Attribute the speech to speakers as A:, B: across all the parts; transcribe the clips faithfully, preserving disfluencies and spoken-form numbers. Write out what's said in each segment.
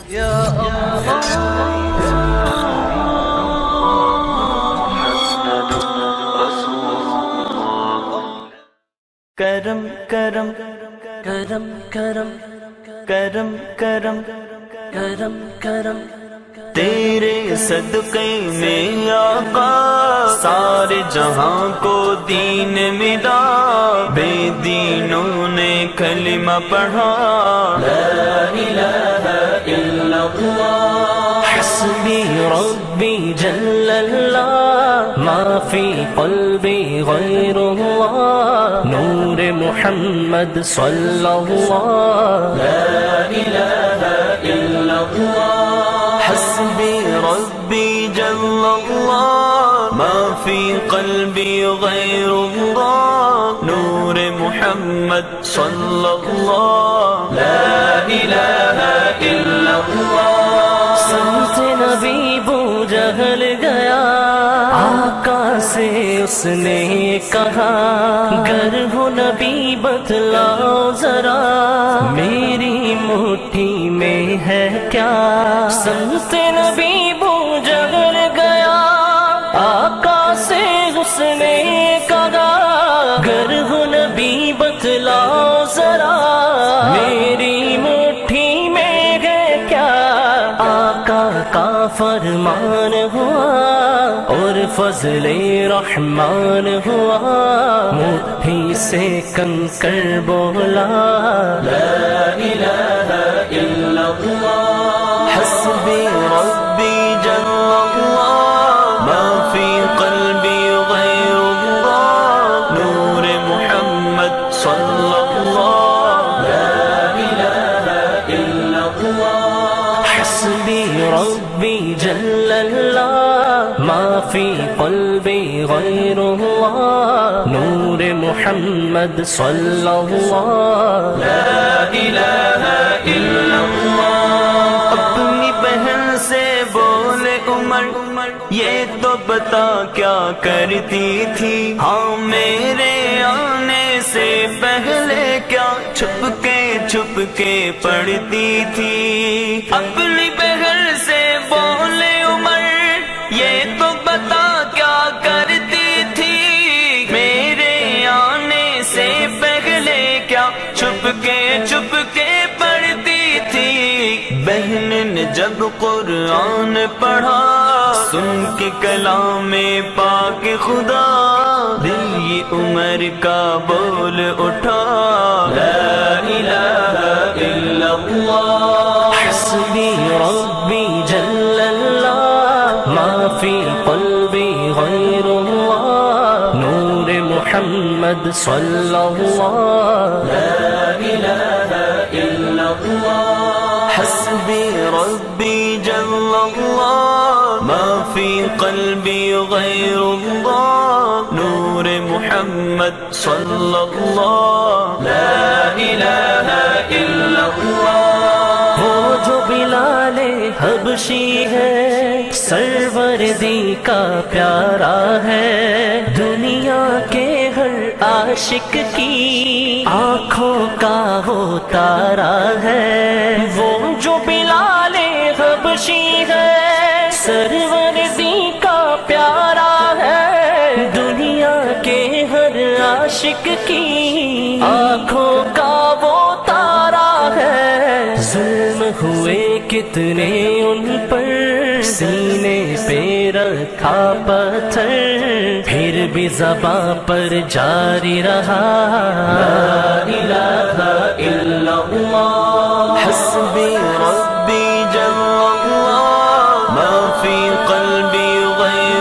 A: یا کرم کرم کرم کرم کرم کرم کرم کرم تیرے صدقے میں آقا سارے جہاں کو دین ملا، بے دینوں نے کلمہ پڑھا، لا الہ الا اللہ حسبی ربی جل اللہ ما فی قلبی غیر اللہ نور محمد صلی اللہ، لا الہ الا اللہ حسبی ربی جل اللہ ما فی قلبی غیر اللہ نور محمد صلی اللہ، لا الہ الا اللہ۔ سمت نبی بو جہل گیا، آقا سے اس نے کہا گر ہو نبی بتلاؤ ذرا میری مٹھی میں ہے کیا۔ سمت نبی بو جہل گیا، آقا سے اس نے کہا گر ہو نبی بتلاؤ ذرا میری مٹھی میں ہے کیا۔ آقا کا فرمان ہوا اور فضل رحمان ہوا، مٹھی سے کنکر بولا، لا الہ الا اللہ حسبی ربی جل اللہ ما فی قلبی غیر اللہ نور محمد صلی اللہ، لا الہ الا اللہ حسبی ربی جل اللہ ما فی قلبی غیر اللہ نور محمد صلی اللہ، لا الہ الا اللہ۔ اپنی بہن سے بولے عمر یہ تو بتا کیا کرتی تھی، ہاں میرے آنے سے پہلے کیا چھپ کے چھپ کے پڑھتی تھی۔ اپنی بہن سے بولے عمر یہ تو بتا کیا کرتی تھی، میرے آنے سے پہلے کیا چھپ کے چھپ کے پڑھتی تھی۔ بہن نے جب قرآن پڑھا سن کے کلام پاک خدا، دل یہ عمر کا بول اٹھا، لا الہ الا اللہ حسبی ربی جل اللہ ما فی قلبی غیر اللہ نور محمد صلی اللہ، لا الہ الا اللہ حسبی ربی جل اللہ ما فی قلبی غیر اللہ نور محمد صلی اللہ، لا الہ الا اللہ۔ وہ جو بلال حبشی ہے سروردی کا پیارا ہے، دنیا کے ہر عاشق کی آنکھوں کا وہ تارا ہے۔ وہ جو بلال حبشی ہے سروردی کا پیارا ہے، دنیا کے ہر عاشق کی آنکھوں کا وہ تارا ہے۔ ظلم ہوئے کتنے ان پر سینے پہ رکھا پتھر، پھر بھی زباں پر جاری رہا، لا الہ الا اللہ حسبی ربی جل اللہ ما فی قلبی غیر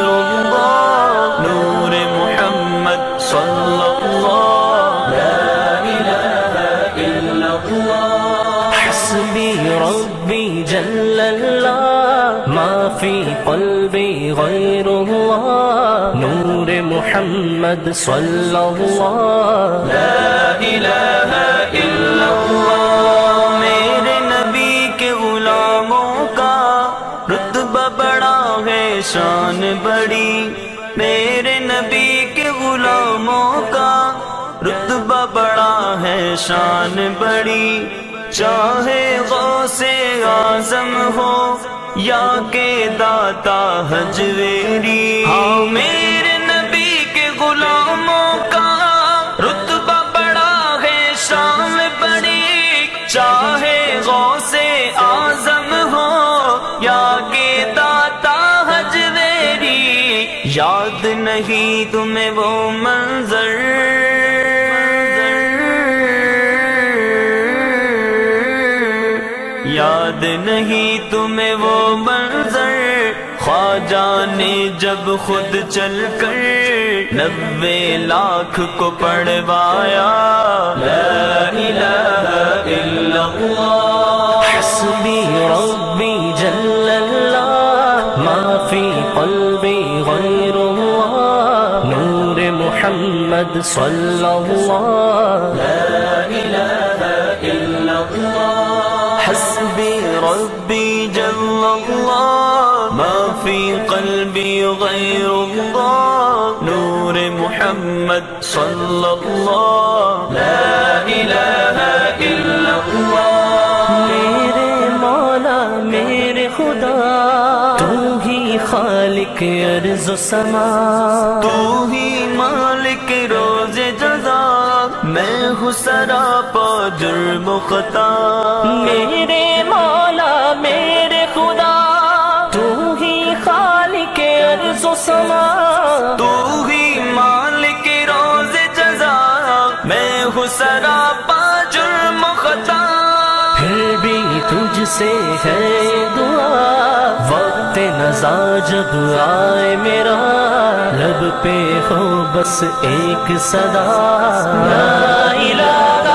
A: اللہ نور محمد صلی اللہ، لا الہ الا اللہ حسبی ربی جل اللہ ما فی قلبی غیر اللہ نور محمد صلی اللہ، لا الہ الا اللہ۔ میرے نبی کے غلاموں کا رتبہ بڑا ہے شان بڑی، میرے نبی کے غلاموں کا رتبہ بڑا ہے شان بڑی، چاہے غوث اعظم ہو یا کہ داتا حجویری، ہاں میرے نبی کے غلاموں کا رتبہ بڑا ہے، شان بڑی، چاہے غوث اعظم ہو یا کہ داتا حجویری، یاد نہیں تمہیں وہ منظر، یاد نہیں تمہیں وہ منظر، خواجہ نے جب خود چل کر نوے لاکھ کو پڑھوایا، لا الہ الا اللہ حسبی ربی جل اللہ ما فی قلبی غیر اللہ نور محمد صلی اللہ، لا الہ الا اللہ حسبی ربی جل اللہ ما فی قلبی غیر اللہ نور محمد صلی اللہ، لا الہ الا اللہ۔ میرے مولا میرے خدا تو ہی خالق ارض و سما، تو ہی مالک روز جزا، میں ہوں سراپا جرم و خطا، میرے مولا میرے خدا تو ہی خالق ارض و سما، تو ہی مالک روز جزا، میں ہوں سراپا جرم و خطا، پھر بھی تجھ سے ہے دعا، وقت نزا جب آئے میرا لب پہ ہو بس ایک صدا، لا الہ